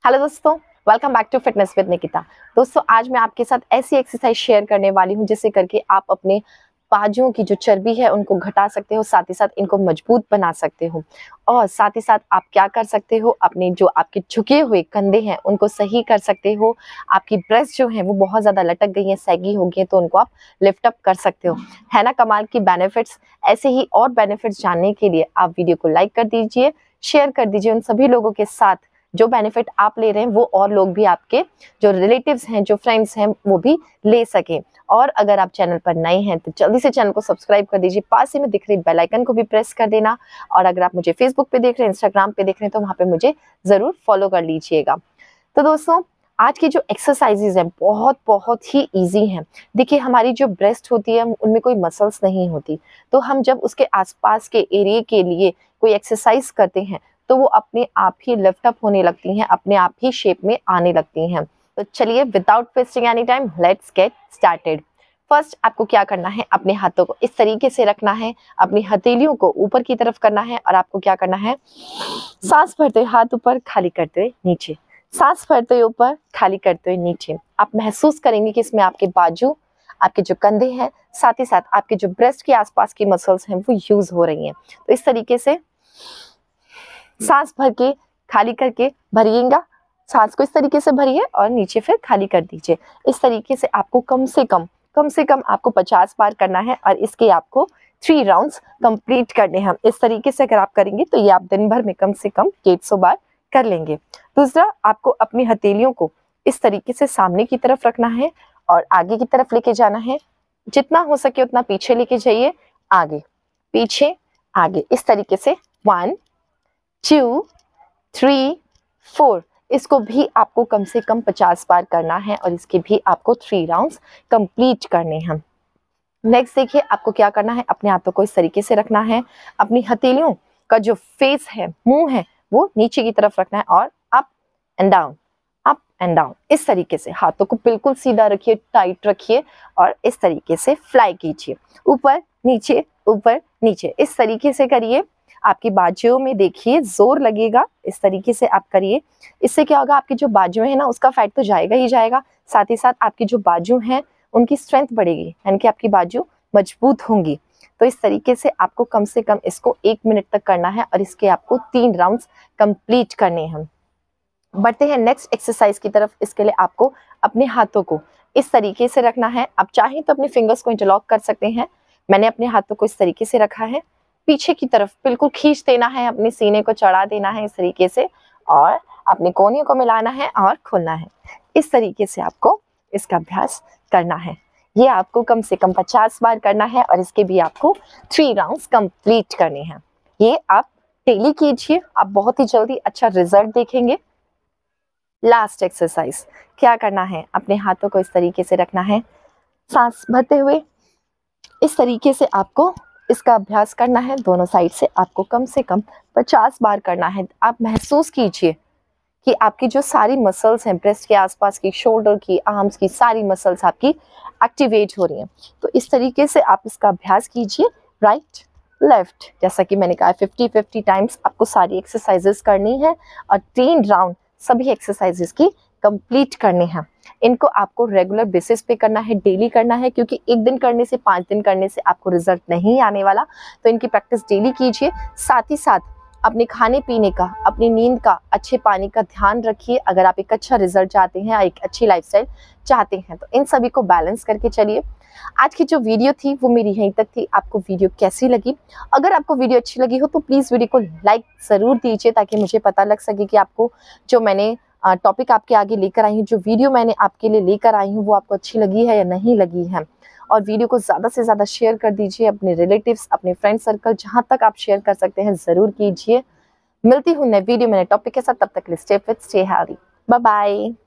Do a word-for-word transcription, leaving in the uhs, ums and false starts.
Hello दोस्तों, welcome back to fitness with Nikita. दोस्तों, आज मैं आपके साथ ऐसी एक्सरसाइज शेयर करने वाली हूं जिससे करके आप अपने बाजुओं की जो चर्बी है उनको घटा सकते हो, साथ ही साथ इनको मजबूत बना सकते हो। और साथ ही साथ आप क्या कर सकते हो, अपने जो आपके झुके हुए कंधे हैं उनको सही कर सकते हो। आपकी ब्रेस्ट जो है वो बहुत ज़्यादा लटक गई है, सैगी हो गई है, तो उनको आप लिफ्ट अप कर सकते हो। है ना कमाल की बेनिफिट्स। ऐसे ही और बेनिफिट्स जानने के लिए आप वीडियो को लाइक कर दीजिए, शेयर कर दीजिए उन सभी लोगों के साथ जो बेनिफिट आप ले रहे हैं वो और लोग भी, आपके जो रिलेटिव्स हैं, जो फ्रेंड्स हैं, वो भी ले सकें। और अगर आप चैनल पर नए हैं तो जल्दी से चैनल को सब्सक्राइब कर दीजिए, पास ही में दिख रही बेल आइकन को भी प्रेस कर देना। और अगर आप मुझे फेसबुक पे देख रहे हैं, इंस्टाग्राम पे देख रहे हैं, तो वहाँ पे मुझे ज़रूर फॉलो कर लीजिएगा। तो दोस्तों, आज की जो एक्सरसाइजेज हैं बहुत बहुत ही इजी हैं। देखिए, हमारी जो ब्रेस्ट होती है उनमें कोई मसल्स नहीं होती, तो हम जब उसके आसपास के एरिया के लिए कोई एक्सरसाइज करते हैं तो वो अपने आप ही लिफ्ट अप होने लगती हैं, अपने आप ही शेप में आने लगती हैं। तो चलिए, without wasting any time, let's get started. First आपको क्या करना है, अपने हाथों को इस तरीके से रखना है, अपनी हथेलियों को ऊपर की तरफ करना है और आपको क्या करना है, सांस भरते हुए हाथ ऊपर, खाली करते हुए नीचे, सांस भरते हुए ऊपर, खाली करते हुए नीचे। आप महसूस करेंगे कि इसमें आपके बाजू, आपके जो कंधे हैं, साथ ही साथ आपके जो ब्रेस्ट के आसपास की मसल्स हैं वो यूज हो रही हैं। तो इस तरीके से सांस भर के खाली करके भरिएगा, सांस को इस तरीके से भरिए और नीचे फिर खाली कर दीजिए। इस तरीके से आपको कम से कम कम से कम आपको पचास बार करना है और इसके आपको थ्री राउंड्स कंप्लीट करने हैं। इस तरीके से अगर आप करेंगे तो ये आप दिन भर में कम से कम डेढ़ सौ बार कर लेंगे। दूसरा, आपको अपनी हथेलियों को इस तरीके से सामने की तरफ रखना है और आगे की तरफ लेके जाना है। जितना हो सके उतना पीछे लेके जाइए, आगे पीछे आगे, इस तरीके से वन टू थ्री फोर। इसको भी आपको कम से कम पचास बार करना है और इसके भी आपको थ्री राउंड्स कंप्लीट करने हैं। नेक्स्ट देखिए, आपको क्या करना है, अपने हाथों को इस तरीके से रखना है, अपनी हथेलियों का जो फेस है, मुंह है, वो नीचे की तरफ रखना है और up and down, up and down. इस तरीके से हाथों को बिल्कुल सीधा रखिए, टाइट रखिए और इस तरीके से फ्लाई कीजिए, ऊपर नीचे ऊपर नीचे, इस तरीके से करिए। आपकी बाजुओं में देखिए जोर लगेगा, इस तरीके से आप करिए। इससे क्या होगा, आपकी जो बाजुएं हैं ना उसका फैट तो जाएगा ही जाएगा, साथ ही साथ आपकी जो बाजू हैं उनकी स्ट्रेंथ बढ़ेगी, यानी कि आपकी बाजू मजबूत होंगी। तो इस तरीके से आपको कम से कम इसको एक मिनट तक करना है और इसके आपको तीन राउंड्स कंप्लीट करने हैं। बढ़ते हैं नेक्स्ट एक्सरसाइज की तरफ। इसके लिए आपको अपने हाथों को इस तरीके से रखना है। आप चाहें तो अपने फिंगर्स को इंटरलॉक कर सकते हैं। मैंने अपने हाथों को इस तरीके से रखा है, पीछे की तरफ बिल्कुल खींच देना है, अपने सीने को चढ़ा देना है इस तरीके से और अपने कोहनियों को मिलाना है और खोलना है। इस तरीके से आपको इसका अभ्यास करना है। ये आपको कम से कम पचास बार करना है और इसके भी आपको थ्री राउंड्स कंप्लीट करने हैं। ये आप डेली कीजिए, आप बहुत ही जल्दी अच्छा रिजल्ट देखेंगे। लास्ट एक्सरसाइज, क्या करना है, अपने हाथों को इस तरीके से रखना है, सांस भरते हुए इस तरीके से आपको इसका अभ्यास करना है। दोनों साइड से आपको कम से कम पचास बार करना है। आप महसूस कीजिए कि आपकी जो सारी मसल्स हैं, ब्रेस्ट के आसपास की, शोल्डर की, आर्म्स की, सारी मसल्स आपकी एक्टिवेट हो रही हैं। तो इस तरीके से आप इसका अभ्यास कीजिए, राइट लेफ्ट, जैसा कि मैंने कहा फिफ्टी फिफ्टी टाइम्स आपको सारी एक्सरसाइजेस करनी है और तीन राउंड सभी एक्सरसाइजेस की कंप्लीट करने हैं। इनको आपको रेगुलर बेसिस पे करना है, डेली करना है, क्योंकि एक दिन करने से, पाँच दिन करने से आपको रिजल्ट नहीं आने वाला। तो इनकी प्रैक्टिस डेली कीजिए। साथ ही साथ अपने खाने पीने का, अपनी नींद का, अच्छे पानी का ध्यान रखिए। अगर आप एक अच्छा रिजल्ट चाहते हैं, एक अच्छी लाइफस्टाइल चाहते हैं, तो इन सभी को बैलेंस करके चलिए। आज की जो वीडियो थी वो मेरी यहीं तक थी। आपको वीडियो कैसी लगी? अगर आपको वीडियो अच्छी लगी हो तो प्लीज़ वीडियो को लाइक ज़रूर दीजिए, ताकि मुझे पता लग सके कि आपको जो मैंने टॉपिक आपके आगे लेकर आई हूँ, जो वीडियो मैंने आपके लिए लेकर आई हूँ, वो आपको अच्छी लगी है या नहीं लगी है। और वीडियो को ज़्यादा से ज़्यादा शेयर कर दीजिए अपने रिलेटिव्स, अपने फ्रेंड सर्कल, जहाँ तक आप शेयर कर सकते हैं ज़रूर कीजिए। मिलती हूँ नए वीडियो में नए टॉपिक के साथ, तब तक के लिए stay fit, stay healthy, bye bye.